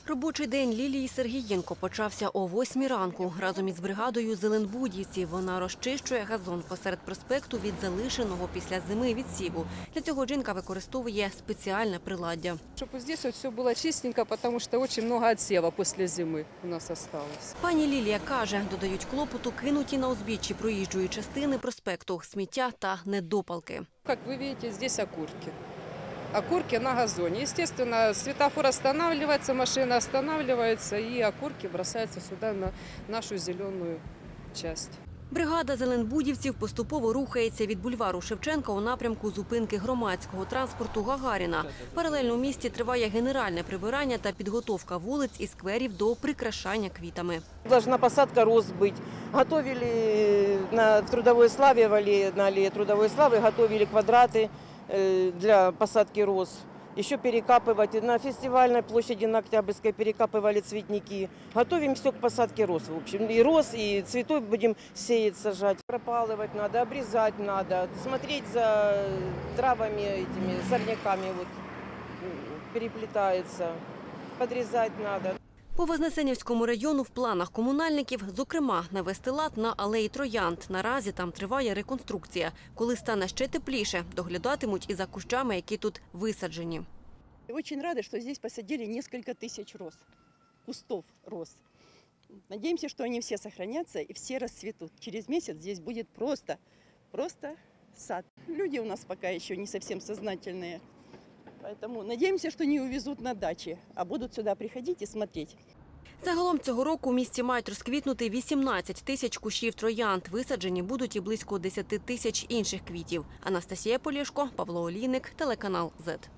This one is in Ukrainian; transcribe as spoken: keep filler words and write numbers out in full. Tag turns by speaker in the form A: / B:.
A: Робочий день Лілії Сергієнко почався о восьмій ранку. Разом із бригадою зеленбудівців вона розчищує газон посеред проспекту від залишеного після зими відсіву. Для цього жінка використовує спеціальне приладдя.
B: Щоб тут все було чистенько, тому що дуже багато відсіву після зими у нас залишилось.
A: Пані Лілія каже, додають клопоту кинуті на узбіччі проїжджої частини проспекту, сміття та недопалки.
B: Як ви бачите, тут окурки. Окурки на газоне. Естественно, светофор останавливается, машина останавливается, и окурки бросаются сюда, на нашу зеленую часть.
A: Бригада зеленбудівців поступово рухається від бульвару Шевченка у напрямку зупинки громадського транспорту Гагаріна. Паралельно у місті триває генеральне прибирання та підготовка вулиць і скверів до прикрашання квітами.
C: Должна посадка роз бути. Готовили на Трудовой Славе, на аллее Трудовой Славы, готовили квадраты для посадки роз. Еще перекапывать. На фестивальной площади на Октябрьской перекапывали цветники. Готовим все к посадке роз. В общем, и роз, и цветов будем сеять, сажать. Пропалывать надо, обрезать надо, смотреть за травами, этими сорняками, вот, переплетается. Подрезать надо.
A: По Вознесенівському району в планах комунальників, зокрема, навести лад на алеї Троянд. Наразі там триває реконструкція. Коли стане ще тепліше, доглядатимуть і за кущами, які тут висаджені.
D: Очень рада, что здесь посадили несколько тысяч роз, кустов роз. Надеемся, что они все сохранятся и все расцветут. Через месяц здесь будет просто, просто сад. Люди у нас пока еще не совсем сознательные. Поэтому надеемся, что не увезут на дачи, а будут сюда приходить и смотреть.
A: Загалом цього року у місті мають розквітнути вісімнадцять тисяч кущів троянд. Висаджені будуть і близько десять тисяч інших квітів. Анастасія Полєшко, Павло Олійник, телеканал зет.